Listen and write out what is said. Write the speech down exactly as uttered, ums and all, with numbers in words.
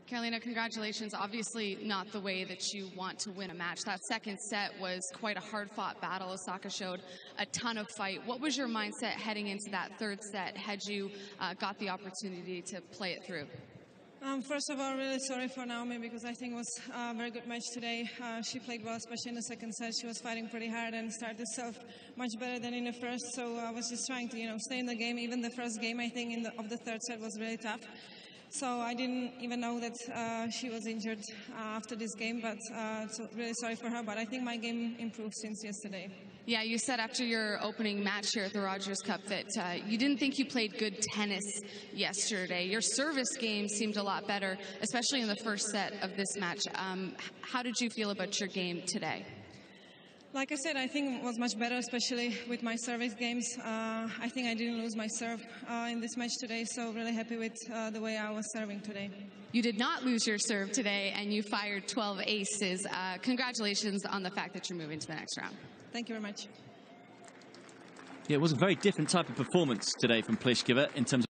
Karolina, congratulations. Obviously not the way that you want to win a match. That second set was quite a hard-fought battle. Osaka showed a ton of fight. What was your mindset heading into that third set had you uh, got the opportunity to play it through? Um, first of all, really sorry for Naomi because I think it was a very good match today. Uh, she played well, especially in the second set. She was fighting pretty hard and started herself much better than in the first. So I was just trying to, you know, stay in the game. Even the first game, I think, in the, of the third set was really tough. So I didn't even know that uh, she was injured uh, after this game, but uh, so really sorry for her. But I think my game improved since yesterday. Yeah, you said after your opening match here at the Rogers Cup that uh, you didn't think you played good tennis yesterday. Your service game seemed a lot better, especially in the first set of this match. Um, how did you feel about your game today? Like I said, I think it was much better, especially with my service games. Uh, I think I didn't lose my serve uh, in this match today, so really happy with uh, the way I was serving today. You did not lose your serve today, and you fired twelve aces. Uh, congratulations on the fact that you're moving to the next round. Thank you very much. Yeah, it was a very different type of performance today from Pliskova in terms of